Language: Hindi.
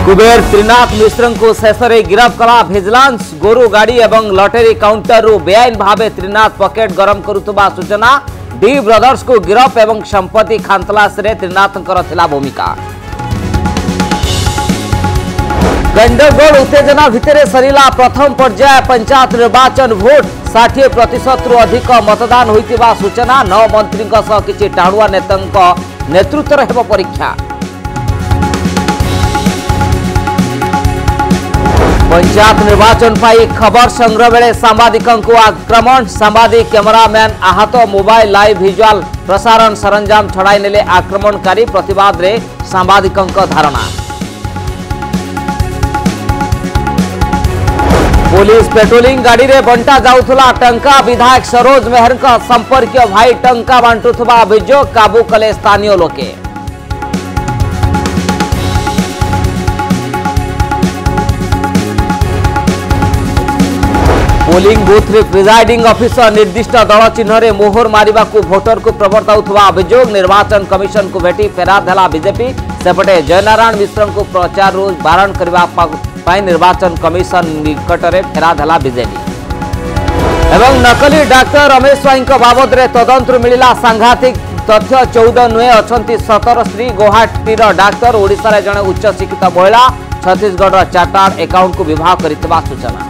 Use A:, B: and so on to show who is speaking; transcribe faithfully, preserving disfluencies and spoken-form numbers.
A: कुबेर त्रिनाथ मिश्र को शेष में गिरफ्त कला भिजिलांस। गोरु गाड़ी एवं लटेरी काउंटर रु बेआईन भावे त्रिनाथ पकेट गरम करुवा सूचना। डी ब्रदर्स को गिरफ्त एवं संपत्ति खानतलास रे त्रिनाथंकर थिला भूमिका। गंडगोल उत्तेजना भितर सरिला प्रथम पर्याय पंचायत निर्वाचन भोट। षाठी प्रतिशत रु अधिक मतदान होइतिबा सूचना। नौ मंत्री किछि टाणुआ नेता नेतृत्व हेब परीक्षा। पंचायत निर्वाचन पाई खबर संग्रह बेले सांबादिकों को आक्रमण। सांबादिक कैमरामैन आहत। मोबाइल लाइव विजुअल प्रसारण सरंजाम छड़ाई नेले आक्रमणकारी। प्रतिवाद रे सांबादिकों धारणा। पुलिस पेट्रोलिंग गाड़ी रे बंटा जाउथुला टंका। विधायक सरोज मेहर का संपर्क भाई टंका बांटुथुबा अभियोग। काबू कले स्थानीय लोके। पोलिंग बूथ रे प्रिजाइडिंग ऑफिसर निर्दिष्ट दल चिन्ह रे मोहर मारिबा को भोटर को प्रवर्ताउथुबा अभियोग। निर्वाचन कमिशन को भेटी फेरार देला बीजेपी। सेपटे जयनारायण मिश्र को प्रचार रोज बारण करबा पाई निर्वाचन कमिशन निकट रे फेरा देला बीजेपी। एवं नकली डाक्टर रमेश स्वाई बाबद रे तदंत मिलिला सांघातिक तथ्य। चौदह नुहे अछंती सतर स्त्री। गुवाहाटीर डाक्तर ओडिशा रे जणे उच्च शिक्षित महिला। छत्तीसगढ़ चार्टार्ड अकाउंट को विवाह करितबा सूचना।